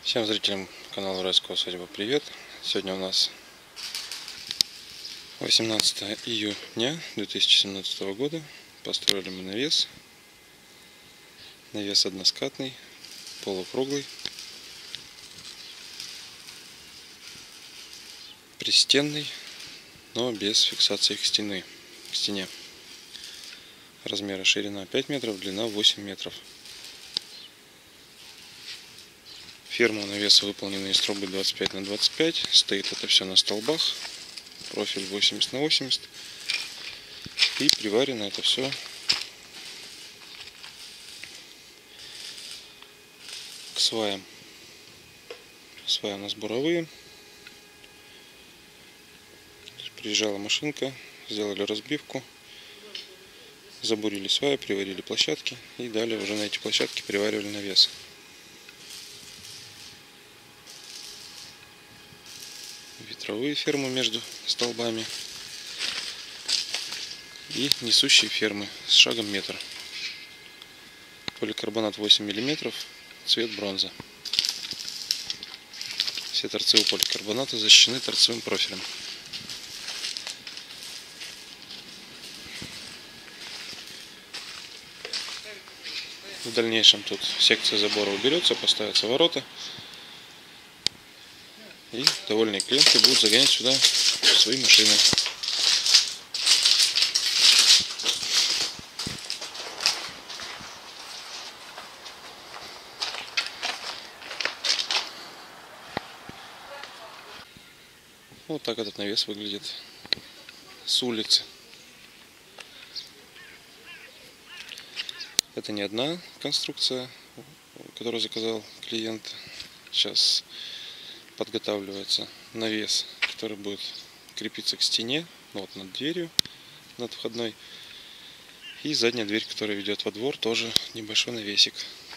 Всем зрителям канала Уральская усадьба привет! Сегодня у нас 18 июня 2017 года. Построили мы навес. Навес односкатный, полукруглый, пристенный, но без фиксации к стене. Размеры: ширина 5 метров, длина 8 метров. Ферма навеса выполнена из трубы 25 на 25. Стоит это все на столбах. Профиль 80 на 80. И приварено это все к сваям. Сваи у нас буровые. Приезжала машинка, сделали разбивку, забурили сваи, приварили площадки и далее уже на эти площадки приваривали навес. Ветровые фермы между столбами и несущие фермы с шагом метр. Поликарбонат 8 мм, цвет бронза. Все торцы у поликарбоната защищены торцевым профилем. В дальнейшем тут секция забора уберется, поставятся ворота. И довольные клиенты будут загонять сюда свои машины. Вот так этот навес выглядит с улицы. Это не одна конструкция, которую заказал клиент. Сейчас подготавливается навес, который будет крепиться к стене, вот над дверью, над входной. И задняя дверь, которая ведет во двор, тоже небольшой навесик.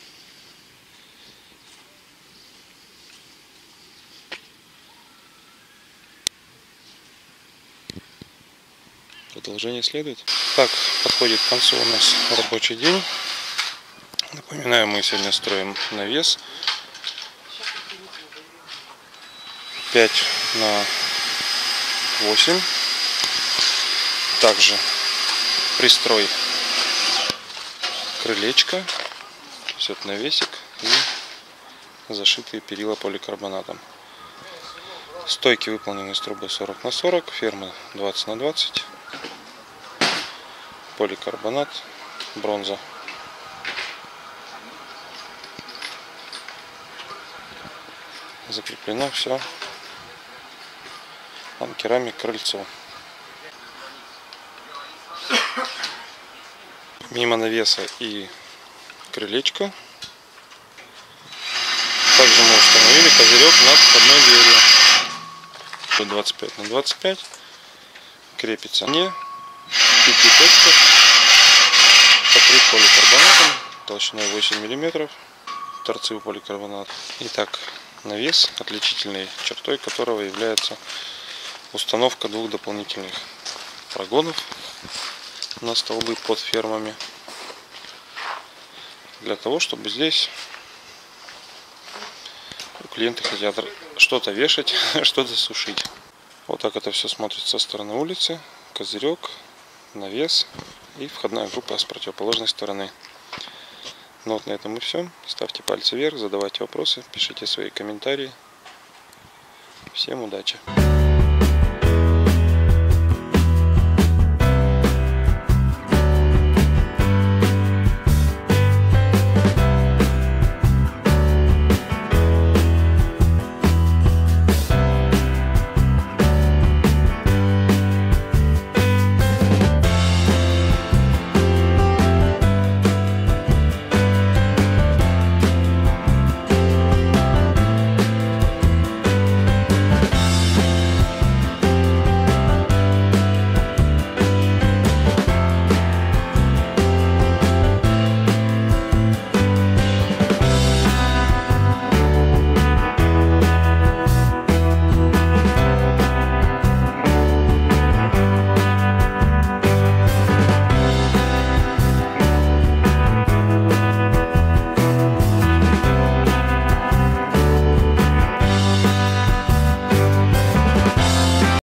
Продолжение следует. Так, подходит к концу у нас рабочий день. Напоминаю, мы сегодня строим навес 5 на 8. Также пристрой крылечко, все это навесик и зашитые перила поликарбонатом. Стойки выполнены из трубы 40 на 40, ферма 20 на 20, поликарбонат, бронза. Закреплено все на керамик крыльцо. Мимо навеса и крылечка также мы установили козырек над входной дверью. 25 на 25 крепится не пятиточка, покрыт поликарбонатом толщиной 8 мм, торцы у поликарбоната. Итак, навес, отличительной чертой которого является установка двух дополнительных прогонов на столбы под фермами, для того, чтобы здесь клиенты хотят что-то вешать, что-то сушить. Вот так это все смотрится со стороны улицы. Козырек, навес и входная группа с противоположной стороны. Ну вот на этом и все. Ставьте пальцы вверх, задавайте вопросы, пишите свои комментарии. Всем удачи!